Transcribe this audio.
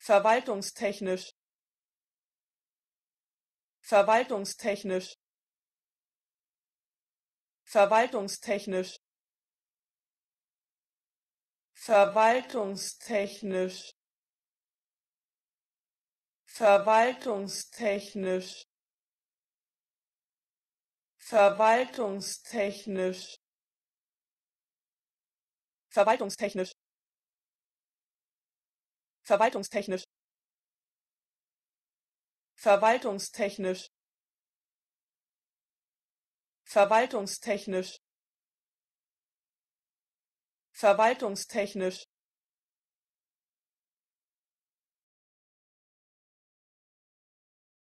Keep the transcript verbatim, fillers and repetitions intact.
verwaltungstechnisch verwaltungstechnisch verwaltungstechnisch verwaltungstechnisch verwaltungstechnisch verwaltungstechnisch verwaltungstechnisch verwaltungstechnisch verwaltungstechnisch verwaltungstechnisch verwaltungstechnisch